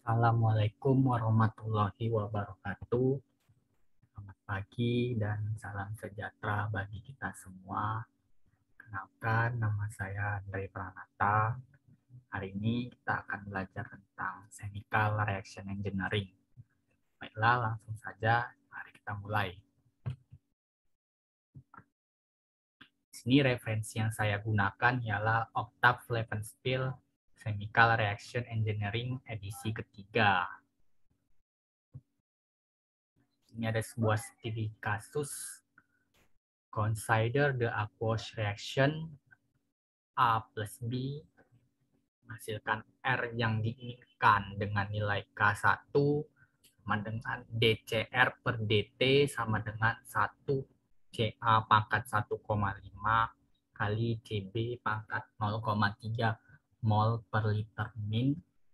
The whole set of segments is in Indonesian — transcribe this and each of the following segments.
Assalamualaikum warahmatullahi wabarakatuh. Selamat pagi dan salam sejahtera bagi kita semua. Kenalkan, nama saya Andre Pranata. Hari ini kita akan belajar tentang Chemical Reaction Engineering. Baiklah, langsung saja, mari kita mulai. Di sini referensi yang saya gunakan ialah Octave Levenspiel Chemical Reaction Engineering edisi ketiga. Ini ada sebuah studi kasus. Consider the aqueous reaction A plus B menghasilkan R yang diinginkan dengan nilai K1 sama dengan DCR per DT sama dengan 1 CA pangkat 1,5 kali CB pangkat 0,3 mol per liter min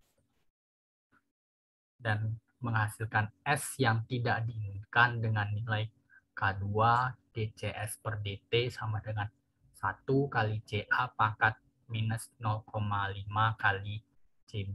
dan menghasilkan S yang tidak diinginkan dengan nilai K2 DCS per DT sama dengan 1 kali CA pangkat minus 0,5 kali CB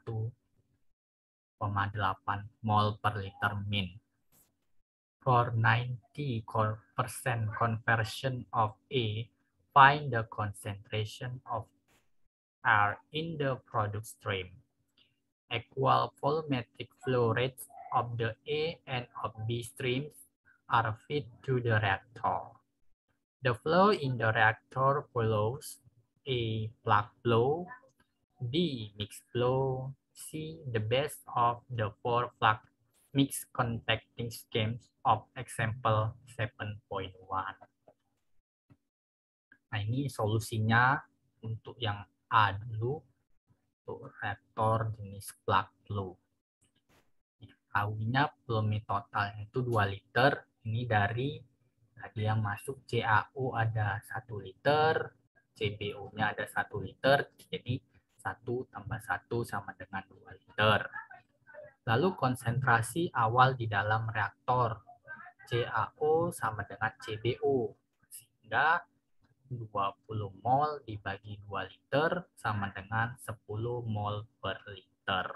1,8 mol per liter min. For 90% conversion of A, find the concentration of R in the product stream. Equal volumetric flow rates of the A and of B streams are fed to the reactor. The flow in the reactor follows A. Plug flow, B. Mixed flow, C. The best of the four plug mix contacting schemes of example 7.1. Nah, ini solusinya untuk yang A dulu, untuk reaktor jenis plug flow. Ketahuinya volume totalnya itu 2 liter. Ini dari tadi yang masuk CaO ada 1 liter, CBO-nya ada 1 liter, jadi 1 tambah 1 sama dengan 2 liter. Lalu konsentrasi awal di dalam reaktor, CaO sama dengan CBO, sehingga 20 mol dibagi 2 liter sama dengan 10 mol per liter.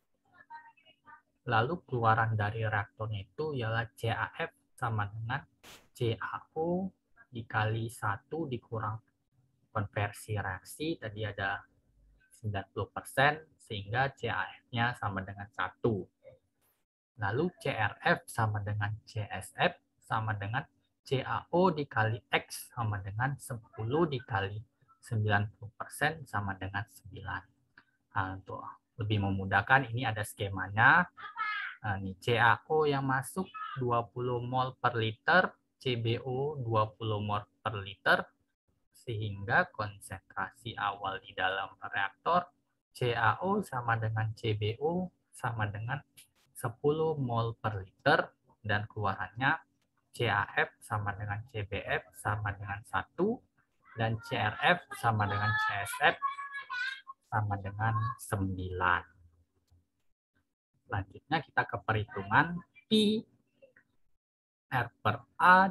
Lalu keluaran dari reaktornya itu ialah CAF sama dengan CaO dikali 1 dikurang konversi reaksi, tadi ada 90%, sehingga CAF-nya sama dengan 1. Lalu CRF sama dengan CSF sama dengan CaO dikali X sama dengan 10 dikali 90% sama dengan 9. Nah, untuk lebih memudahkan, ini ada skemanya. Nah, ini CaO yang masuk 20 mol per liter, CBO 20 mol per liter, sehingga konsentrasi awal di dalam reaktor CaO sama dengan CBO sama dengan 10 mol per liter, dan keluarannya CaF sama dengan CBF sama dengan 1, dan CRF sama dengan CSF sama dengan 9. Selanjutnya kita ke perhitungan P R per A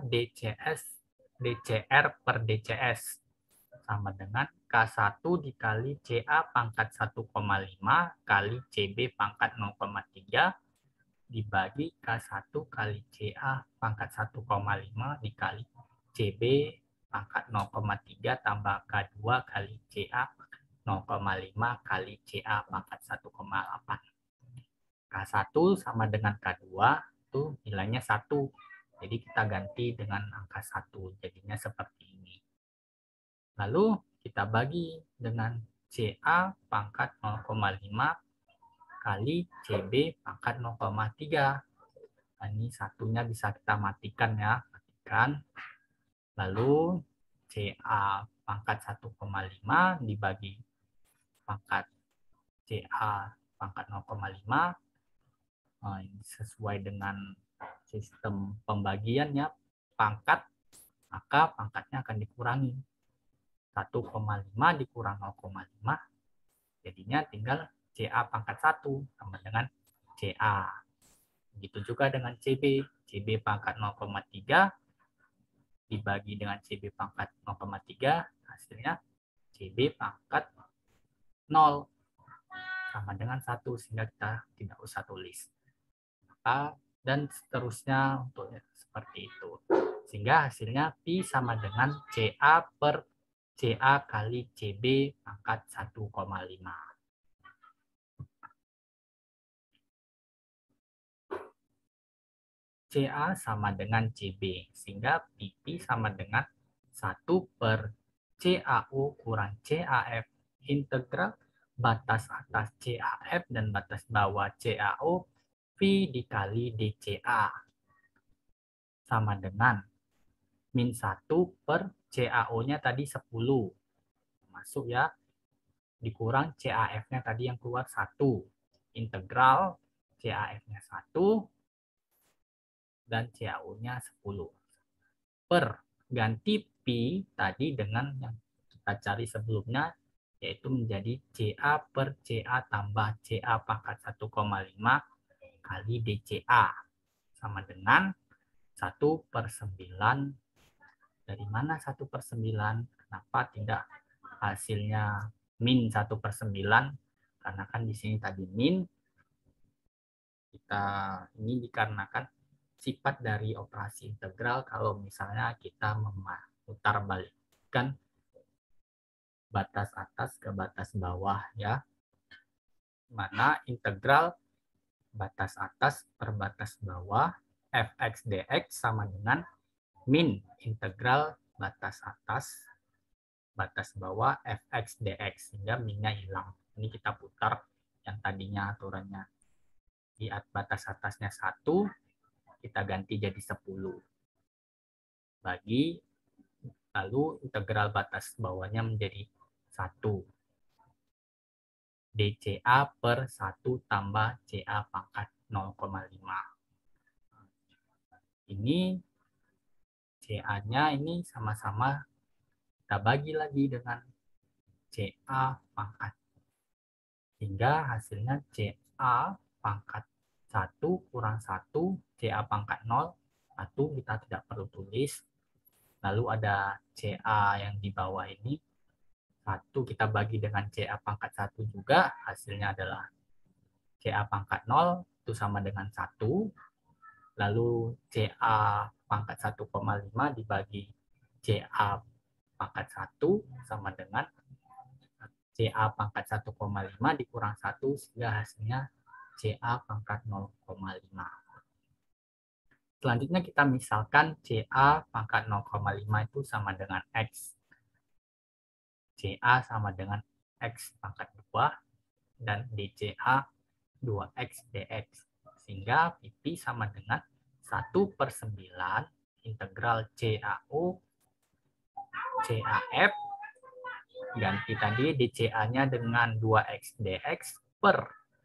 DCR per DCS sama dengan K1 dikali CA pangkat 1,5 kali CB pangkat 0,3 dibagi K1 kali CA pangkat 1,5 dikali CB pangkat 0,3 tambah K2 kali CA 0,5 kali CA pangkat 1,8. K1 sama dengan K2 itu nilainya 1. Jadi kita ganti dengan angka 1. Jadinya seperti ini. Lalu kita bagi dengan CA pangkat 0,5 kali CB pangkat 0,3. Nah, ini satunya bisa kita matikan ya. Matikan. Lalu CA pangkat 1,5 dibagi pangkat CA pangkat 0,5. Nah, ini sesuai dengan sistem pembagiannya pangkat, maka pangkatnya akan dikurangi. 1,5 dikurang 0,5, jadinya tinggal CA pangkat 1 sama dengan CA. Begitu juga dengan CB. CB pangkat 0,3 dibagi dengan CB pangkat 0,3, hasilnya CB pangkat 0. sama dengan 1, sehingga kita tidak usah tulis. Dan seterusnya untuk seperti itu. Sehingga hasilnya Pi sama dengan CA per CA kali CB pangkat 1,5. CA sama dengan CB, sehingga PP sama dengan 1 per CAO kurang CAF integral batas atas CAF dan batas bawah CAO Pi dikali DCA sama dengan min 1 per CAO-nya tadi 10. Masuk ya, dikurang CAF-nya tadi yang keluar 1. Integral CAF-nya 1 dan CAO-nya 10. Per ganti Pi tadi dengan yang kita cari sebelumnya, yaitu menjadi CA per CA tambah CA pangkat 1,5 kali DCA sama dengan 1 per 9. Dari mana 1 per 9? Kenapa tidak hasilnya min 1 per 9? Karena kan di sini tadi min, ini dikarenakan sifat dari operasi integral kalau misalnya kita memutarbalikkan batas atas ke batas bawah ya. Mana integral batas atas per batas bawah fx dx sama dengan min integral batas atas batas bawah fx dx, sehingga minnya hilang. Ini kita putar yang tadinya aturannya di batas atasnya 1, kita ganti jadi 10. Bagi, lalu integral batas bawahnya menjadi 1. DCA per 1 tambah CA pangkat 0,5. Ini CA-nya ini sama-sama kita bagi lagi dengan CA pangkat. Hingga hasilnya CA pangkat 1 kurang 1, CA pangkat 0, 1 kita tidak perlu tulis. Lalu ada CA yang di bawah ini, 1 kita bagi dengan CA pangkat 1 juga, hasilnya adalah CA pangkat 0 itu sama dengan 1. Lalu CA pangkat 1,5 dibagi CA pangkat 1 sama dengan CA pangkat 1,5 dikurang 1, sehingga hasilnya CA pangkat 0,5. Selanjutnya kita misalkan CA pangkat 0,5 itu sama dengan X. CA sama dengan X pangkat 2 dan DCA 2X dx. Sehingga PP sama dengan 1 per 9 integral CAO CAF, ganti tadi DCA-nya dengan 2X dx per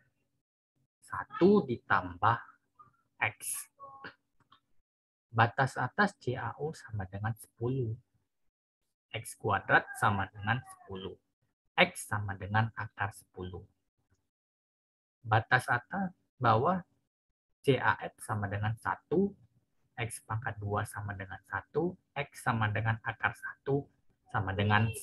1 ditambah X. Batas atas CAO sama dengan 10. X kuadrat sama dengan 10. X sama dengan akar 10. Batas atas bawah CAF sama dengan 1. X pangkat 2 sama dengan 1. X sama dengan akar 1 sama dengan 1.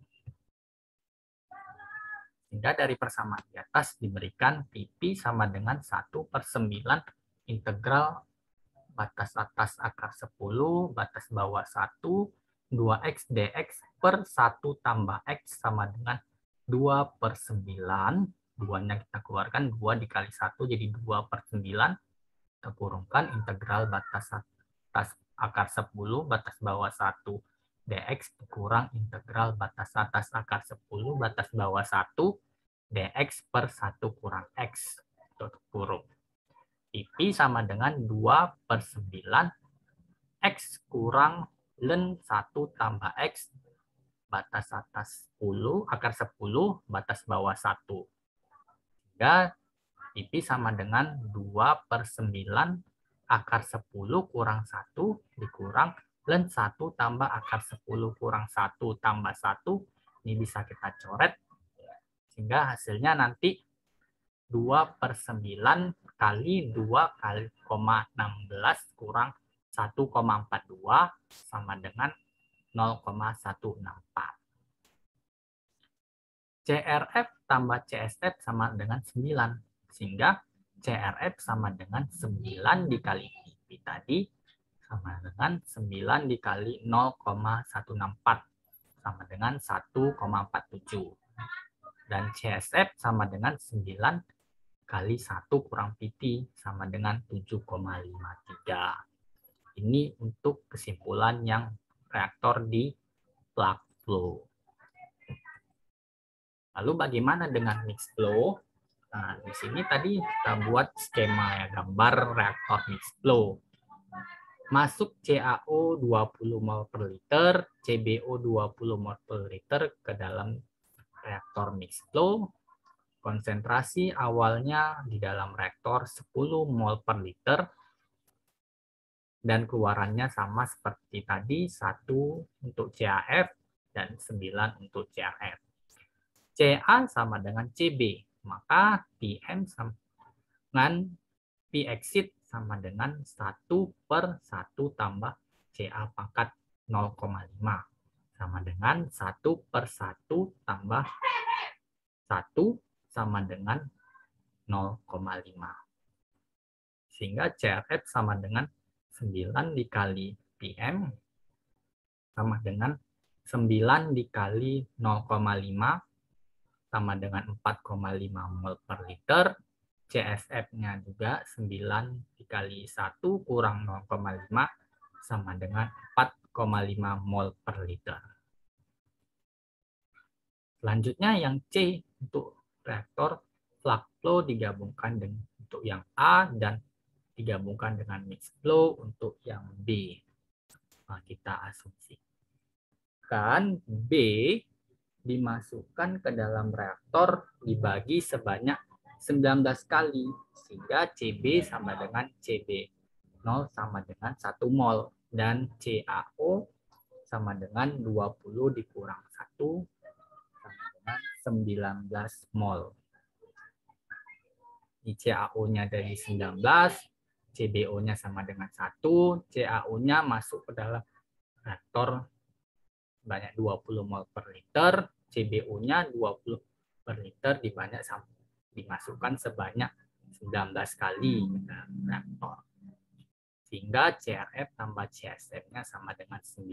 Sehingga dari persamaan di atas diberikan PP sama dengan 1 per 9 integral batas atas akar 10, batas bawah 1, 2X dx per 1 tambah X sama dengan 2 per 9. 2-nya kita keluarkan, 2 dikali 1 jadi 2 per 9. Kita kurungkan integral batas atas akar 10, batas bawah 1 dx dikurang integral batas atas akar 10, batas bawah 1 dx per 1 kurang X. Tutup kurung. PP sama dengan 2 per 9 X kurang ln 1 tambah X batas atas 10, akar 10, batas bawah 1. Sehingga PP sama dengan 2 per 9 akar 10 kurang 1 dikurang ln 1 tambah akar 10 kurang 1 tambah 1. Ini bisa kita coret. Sehingga hasilnya nanti 2 per 9 kali 2 kali 16 kurang 1,42 sama dengan 0,164. CRF tambah CSF sama dengan 9. Sehingga CRF sama dengan 9 dikali IP tadi sama dengan 9 dikali 0,164 sama dengan 1,47. Dan CSF sama dengan 9 kali 1 kurang PT sama dengan 7,53. Ini untuk kesimpulan yang reaktor di plug flow. Lalu bagaimana dengan mixed flow? Nah, di sini tadi kita buat skema ya, gambar reaktor mixed flow. Masuk CaO 20 mol per liter, CbO 20 mol per liter ke dalam reaktor mixed flow. Konsentrasi awalnya di dalam reaktor 10 mol per liter, dan keluarannya sama seperti tadi, 1 untuk CaF dan 9 untuk CaF. Ca sama dengan Cb, maka Pm sama dengan P exit sama dengan 1 per 1 tambah Ca pangkat 0,5 sama dengan 1 per 1 tambah 1 sama dengan 0,5. Sehingga CRF sama dengan 9 dikali PM sama dengan 9 dikali 0,5 sama dengan 4,5 mol per liter. CSF-nya juga 9 dikali 1 kurang 0,5 sama dengan 4,5 mol per liter. Selanjutnya yang C untuk reaktor plug flow digabungkan dengan untuk yang A dan digabungkan dengan mixed flow untuk yang B. Nah, kita asumsikan B dimasukkan ke dalam reaktor dibagi sebanyak 19 kali, sehingga Cb sama dengan Cb0 sama dengan 1 mol, dan CaO sama dengan 20 dikurang 1 sama dengan 19 mol. Di CaO-nya dari 19, CbO-nya sama dengan 1, CaO-nya masuk ke dalam reaktor banyak 20 mol per liter, CbO-nya 20 per liter dimasukkan sebanyak 19 kali ke dalam reaktor. Sehingga CRF tambah CSF-nya sama dengan 9.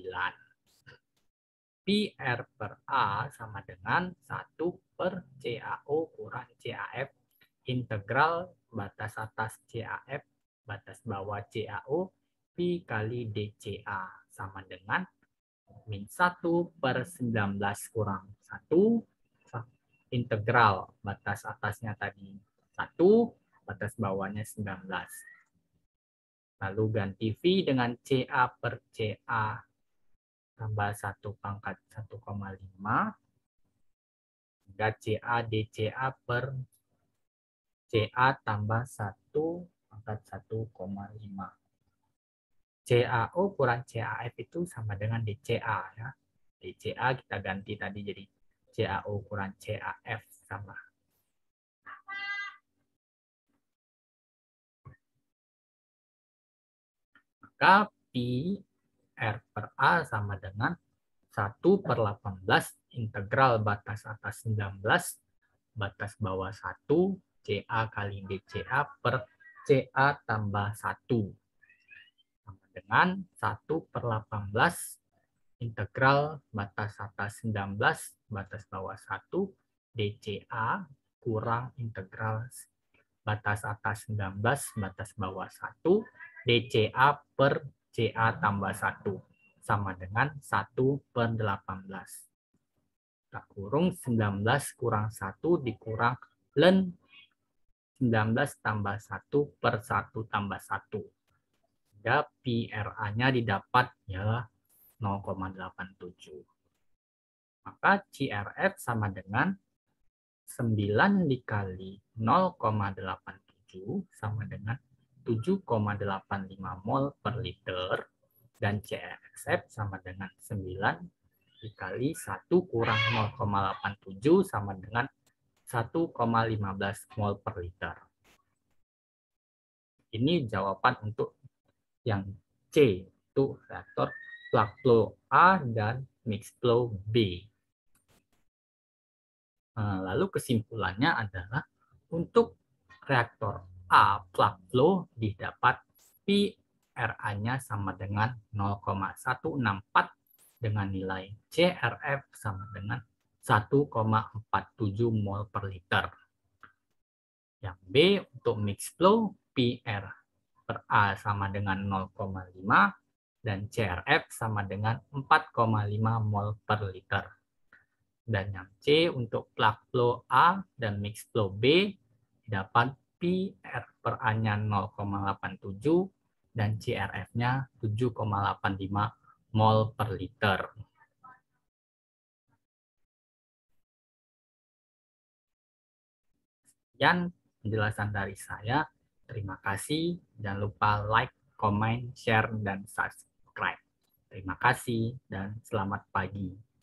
PR per A sama dengan 1 per CaO kurang CaF integral batas atas CaF batas bawah CaO Pi kali dCa sama dengan min 1 per 19 kurang 1 integral batas atasnya tadi 1, batas bawahnya 19. Lalu ganti V dengan Ca per Ca tambah 1 pangkat 1,5 hingga Ca dCa per Ca tambah 1 pangkat 1,5. CaO kurang CaF itu sama dengan dCa ya. dCa kita ganti tadi jadi CaO kurang CaF sama. Maka Pi R per A sama dengan 1 per 18 integral batas atas 19 batas bawah 1 Ca kali dCa per Ca tambah 1 sama dengan 1 per 18 integral batas atas 19 batas bawah 1 dCa kurang integral batas atas 19 batas bawah 1 dCa per Ca tambah 1 sama dengan 1 per 18. Kita kurung 19 kurang 1 dikurang ln 19 tambah 1 per 1 tambah 1. Sehingga PRA-nya didapat ialah 0,87. Maka CRF sama dengan 9 dikali 0,87 sama dengan 7,85 mol per liter, dan CSF sama dengan 9 dikali 1 kurang 0,87 sama dengan 1,15 mol per liter. Ini jawaban untuk yang C, itu reaktor plug flow A dan mixed flow B. Lalu kesimpulannya adalah untuk reaktor A plug flow didapat PRA-nya sama dengan 0,164 dengan nilai CRF sama dengan 1,47 mol per liter. Yang B untuk mixed flow PR per A sama dengan 0,5 dan CRF sama dengan 4,5 mol per liter. Dan yang C untuk plug flow A dan mixed flow B dapat PR per A-nya 0,87 dan CRF-nya 7,85 mol per liter. Sekian penjelasan dari saya. Terima kasih. Jangan lupa like, comment, share, dan subscribe. Terima kasih dan selamat pagi.